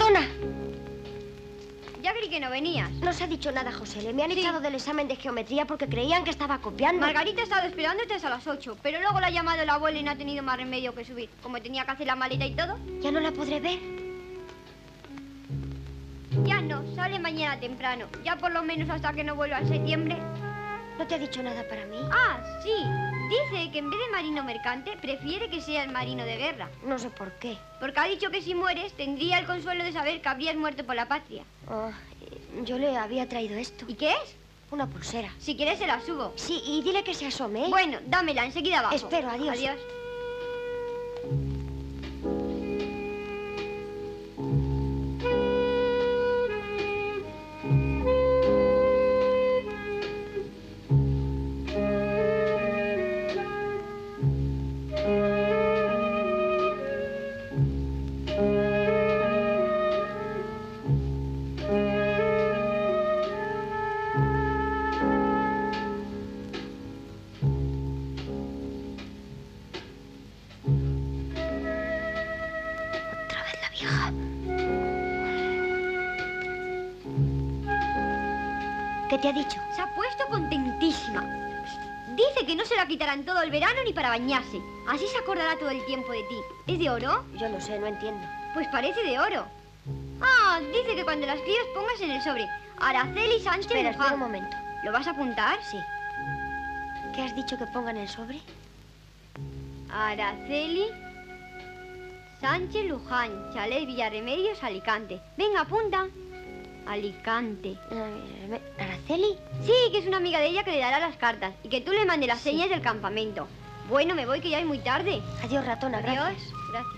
ratona! Ya creí que no venías. No se ha dicho nada, José. Me han echado del examen de geometría porque creían que estaba copiando. Margarita ha estado esperándote hasta las 8, pero luego la ha llamado la abuela y no ha tenido más remedio que subir. Como tenía que hacer la maleta y todo. ¿Ya no la podré ver? Ya no, sale mañana temprano. Ya por lo menos hasta que no vuelva en septiembre. ¿No te ha dicho nada para mí? Ah, sí. Dice que en vez de marino mercante, prefiere que sea el marino de guerra. No sé por qué. Porque ha dicho que si mueres, tendría el consuelo de saber que habrías muerto por la patria. Oh, yo le había traído esto. ¿Y qué es? Una pulsera. Si quieres se la subo. Sí, y dile que se asome, ¿eh? Bueno, dámela, enseguida abajo. Espero, adiós. Adiós. ¿Qué te ha dicho? Se ha puesto contentísima. Dice que no se la quitarán todo el verano ni para bañarse. Así se acordará todo el tiempo de ti. ¿Es de oro? Yo no sé, no entiendo. Pues parece de oro. Ah, dice que cuando las escribas pongas en el sobre Araceli Sánchez Espera Luján. un momento. ¿Lo vas a apuntar? Sí. ¿Qué has dicho que ponga en el sobre? Araceli Sánchez Luján, Chalet Villarremedios, Alicante. Venga, apunta. Alicante. ¿Araceli? Sí, que es una amiga de ella que le dará las cartas y que tú le mandes las señas del campamento. Bueno, me voy que ya es muy tarde. Adiós, ratona, Adiós. gracias. Gracias.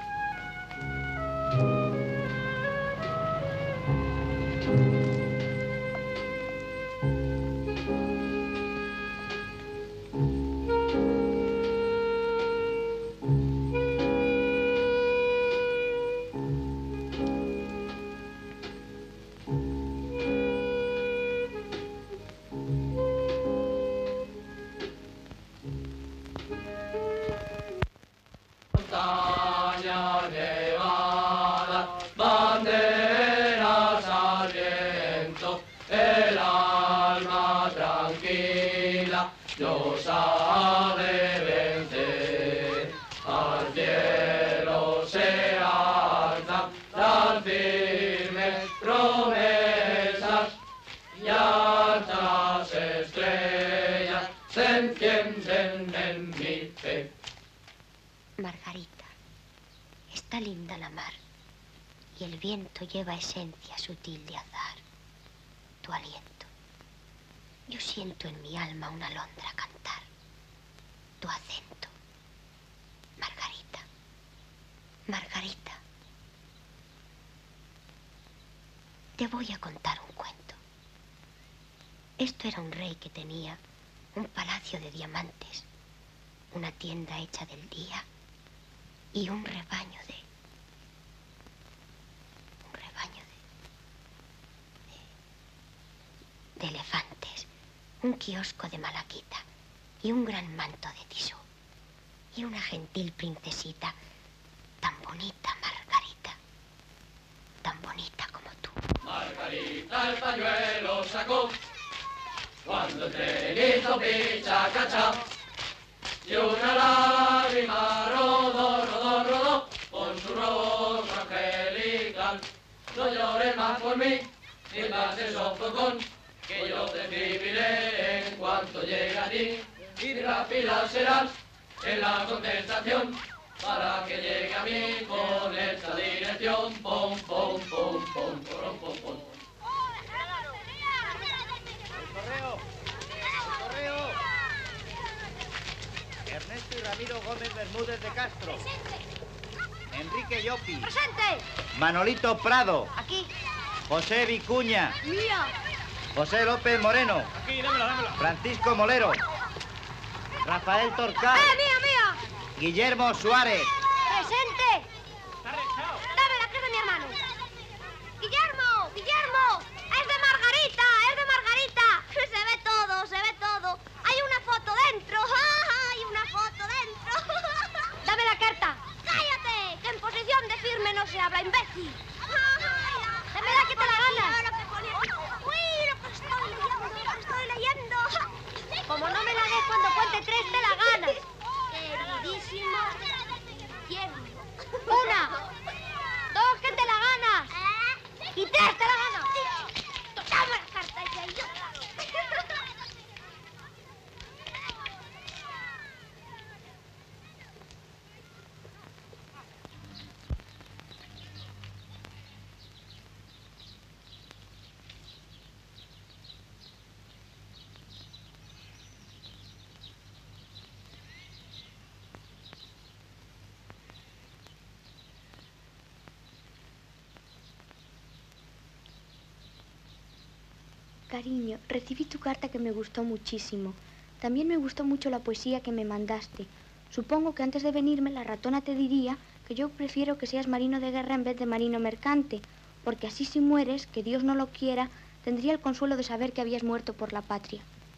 Montaña nevada, banderas al viento, el alma tranquila nos ha de vencer. Al cielo se alzan las firmes promesas y altas estrellas se encienden en mi fe. Margarita, está linda la mar y el viento lleva esencia sutil de azar. Tu aliento. Yo siento en mi alma una alondra cantar. Tu acento. Margarita. Margarita. Te voy a contar un cuento. Esto era un rey que tenía un palacio de diamantes, una tienda hecha del día y un rebaño de elefantes, un kiosco de malaquita y un gran manto de tisú y una gentil princesita tan bonita, Margarita, tan bonita como tú. Margarita el pañuelo sacó cuando el tren hizo picha cachá y una lágrima rodó, rodó, rodó por su rostro angelical. No llores más por mí, ni más de sofocón, que yo te escribiré en cuanto llegue a ti, y rápida serás en la contestación para que llegue a mí con esta dirección. Pom, pom, pom, pom, pom, pom, pom. El correo. Ernesto y Ramiro Gómez Bermúdez de Castro. Presente. Enrique Llopi. ¡Presente! Manolito Prado. Aquí. José Vicuña. Mía. José López Moreno. Aquí, dámela. Francisco Molero. Rafael Torcal. ¡Mía, mía! Guillermo Suárez. ¡Presente! ¡Dame la que es de mi hermano! ¡Guillermo! ¡Guillermo! ¡Es de Margarita! ¡Es de Margarita! Se ve todo, se ve todo. Hay una foto dentro. ¡Hay una foto dentro! ¡Dame la carta! ¡Cállate! Que en posición de firme no se habla, imbécil. Como no me la des cuando cuente 3, te la ganas. Queridísimo Guillermo. 1, 2, que te la ganas. Y 3, te la ganas. Dame las cartas ya, idiota. Cariño, recibí tu carta que me gustó muchísimo. También me gustó mucho la poesía que me mandaste. Supongo que antes de venirme la ratona te diría que yo prefiero que seas marino de guerra en vez de marino mercante, porque así si mueres, que Dios no lo quiera, tendría el consuelo de saber que habías muerto por la patria.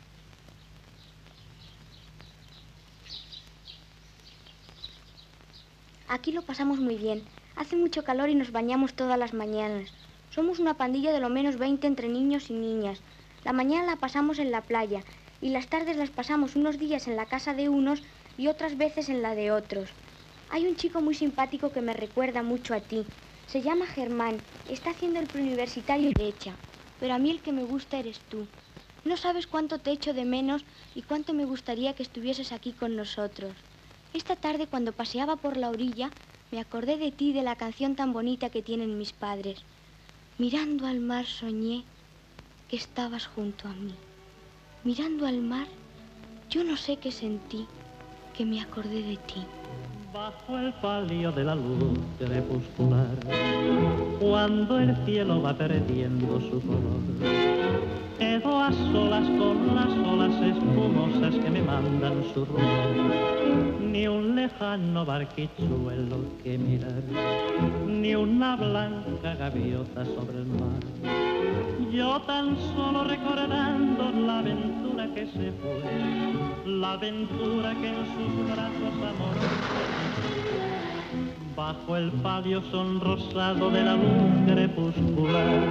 Aquí lo pasamos muy bien. Hace mucho calor y nos bañamos todas las mañanas. Somos una pandilla de lo menos 20 entre niños y niñas. La mañana la pasamos en la playa y las tardes las pasamos unos días en la casa de unos y otras veces en la de otros. Hay un chico muy simpático que me recuerda mucho a ti. Se llama Germán. Está haciendo el preuniversitario de Derecha. Pero a mí el que me gusta eres tú. No sabes cuánto te echo de menos y cuánto me gustaría que estuvieses aquí con nosotros. Esta tarde cuando paseaba por la orilla me acordé de ti y de la canción tan bonita que tienen mis padres. Mirando al mar soñé que estabas junto a mí. Mirando al mar, yo no sé qué sentí, que me acordé de ti. Bajo el palio de la luz crepuscular, cuando el cielo va perdiendo su color, quedo a solas con las olas espumosas que me mandan su rumor. Ni un lejano barquichuelo que mirar, ni una blanca gaviota sobre el mar. Yo tan solo recordando la aventura que se fue, la aventura que en sus brazos amorosos, bajo el palio sonrosado de la luz crepuscular,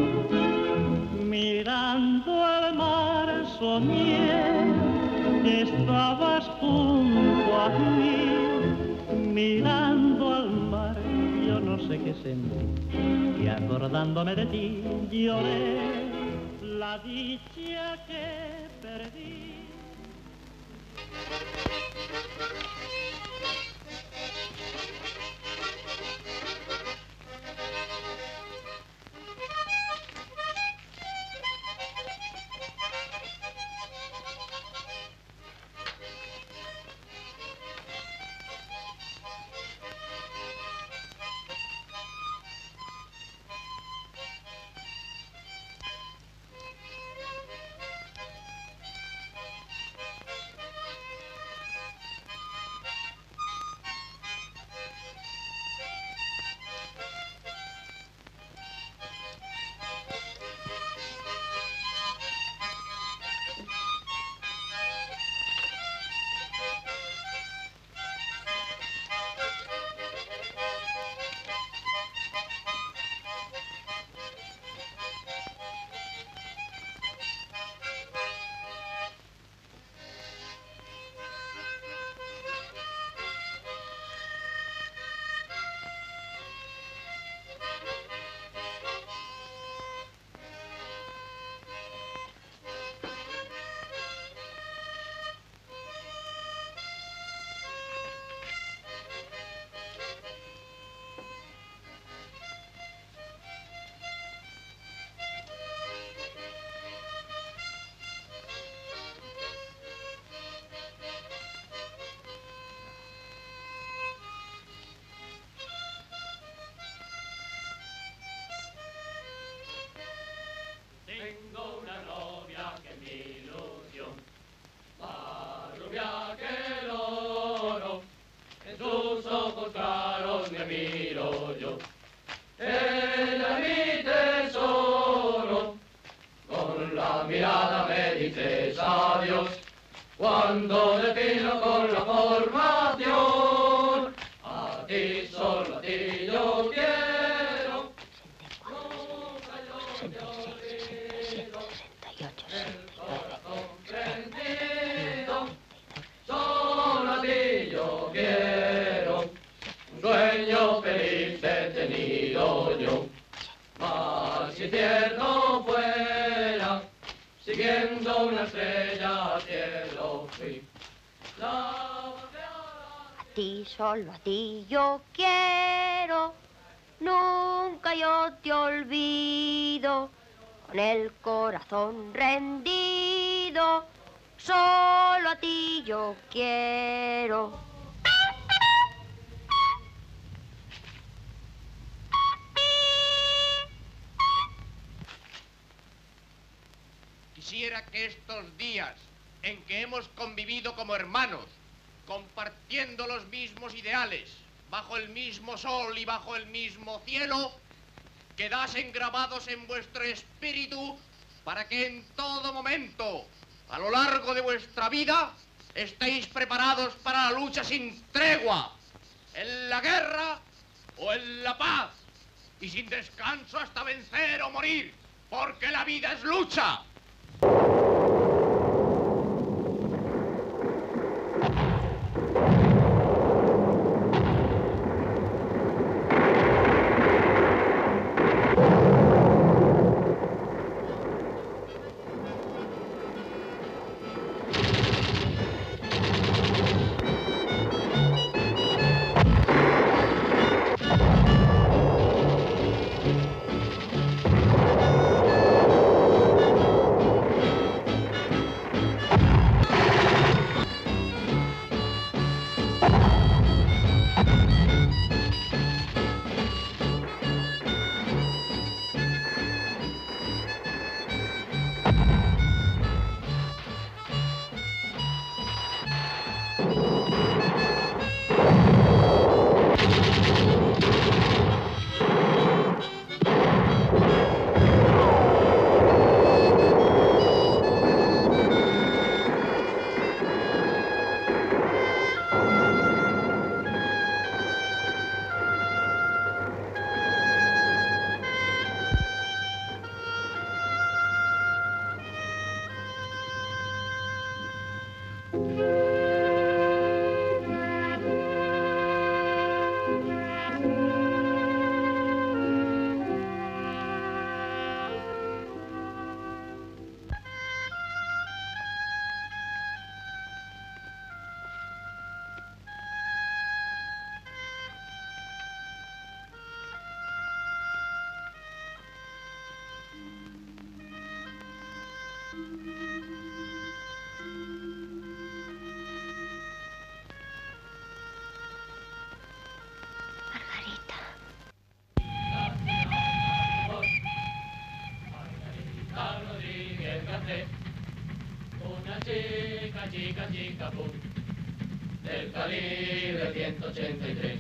mirando al mar soñé que estabas junto a mí. Mirando al mar yo no sé qué sentí y acordándome de ti lloré la dicha que perdí. Tengo una novia que es mi ilusión, más rubia que el oro, en sus ojos claros me miro yo. Ella es mi tesoro, con la mirada me dices adiós, cuando defino con la formación, a ti, solo a ti yo quiero. 66, 67, 68, 69. yo fui. A ti, solo a ti yo quiero, nunca yo te olvido, con el corazón rendido, solo a ti yo quiero. Quisiera que estos días en que hemos convivido como hermanos, compartiendo los mismos ideales, bajo el mismo sol y bajo el mismo cielo, quedasen grabados en vuestro espíritu para que en todo momento, a lo largo de vuestra vida, estéis preparados para la lucha sin tregua, en la guerra o en la paz, y sin descanso hasta vencer o morir, porque la vida es lucha. Margarita. Margarita Rodríguez Garcés, una chica, chica, chica, pum, del calibre 183.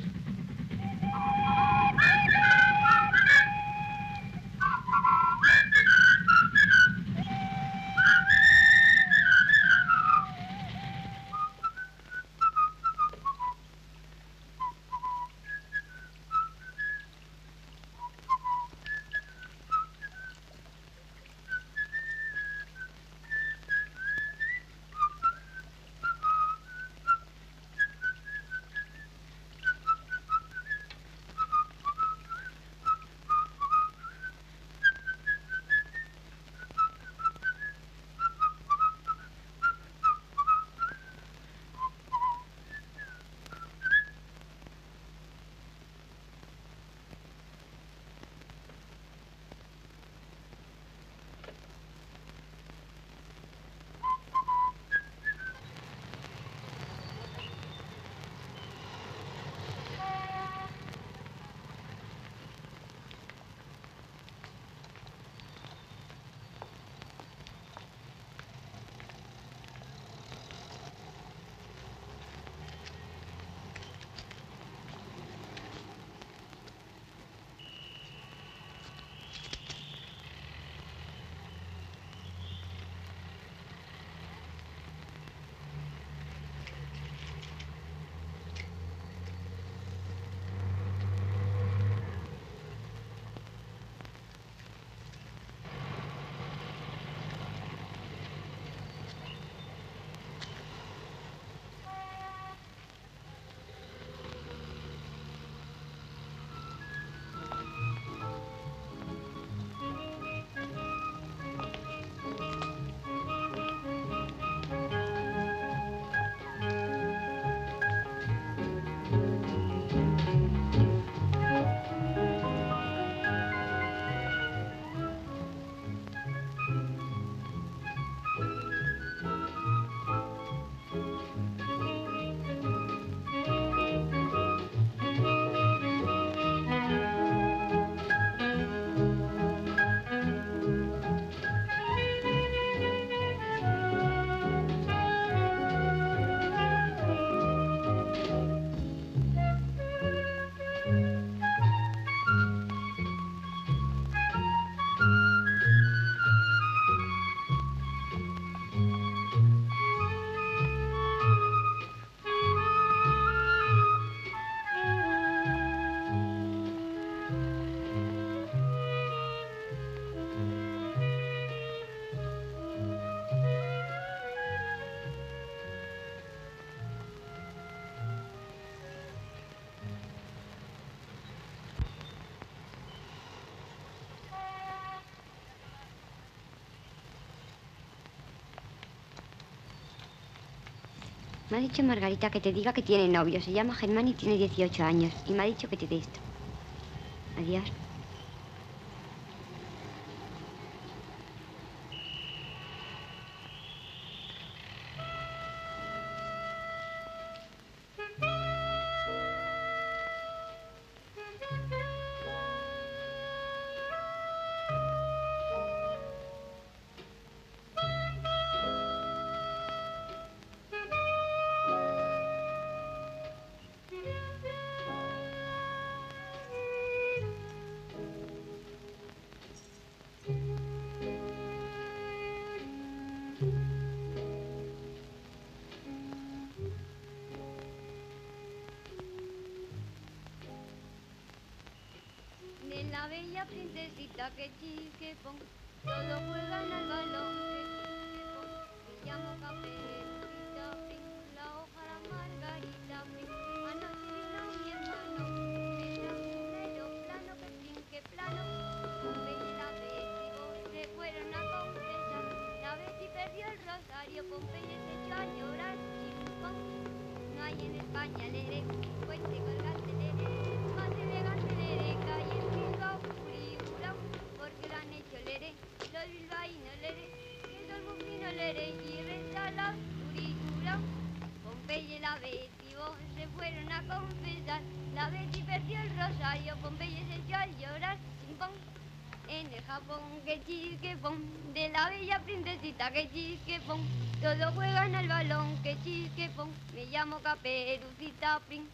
Me ha dicho Margarita que te diga que tiene novio. Se llama Germán y tiene 18 años. Y me ha dicho que te dé esto. Adiós. La bella princesita que chique pon, todos juegan al balón que chique pon. Me llamo Caperucita Pin, la hoja la Margarita Pin. Anoche vino mi hermano, era un primero plano que pin, que plano. Pompe y la Betty se fueron a confesar. La Betty perdió el rosario, Pompeya se echó a llorar. Chimpón, no hay en España lere, puente colgante lere, más elegante lere, calle en Bilbao, Uriurao, porque lo han hecho lere, los bilbaínos lere, que son bufinos lere, y resalados Uriurao. Pompeya y la Betty se fueron a confesar, la Betty perdió el rosario, Pompeya se echó a llorar. Chimpón, en el Japón que chisquepón, de la bella princesita que chisquepón, todos juegan al balón que chisquepón. Me llamo Caperucita Pin.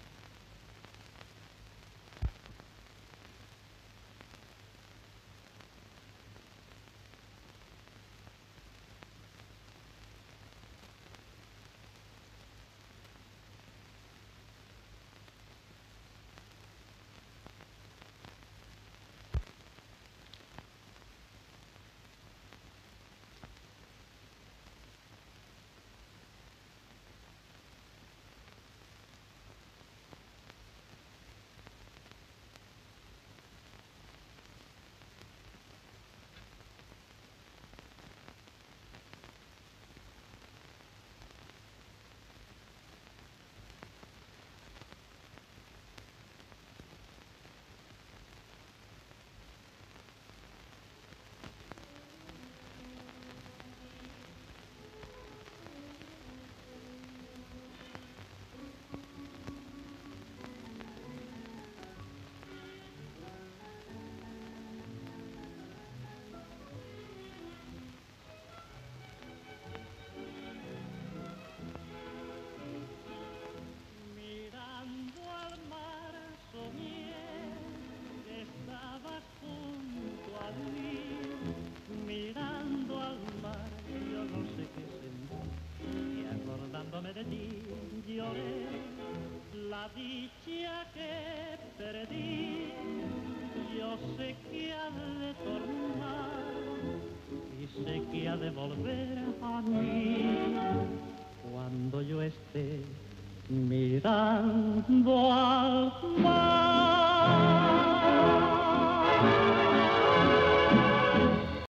De ti lloré la dicha que perdí. Yo sé que ha de tornar y sé que ha de volver a mí cuando yo esté mirando al mar.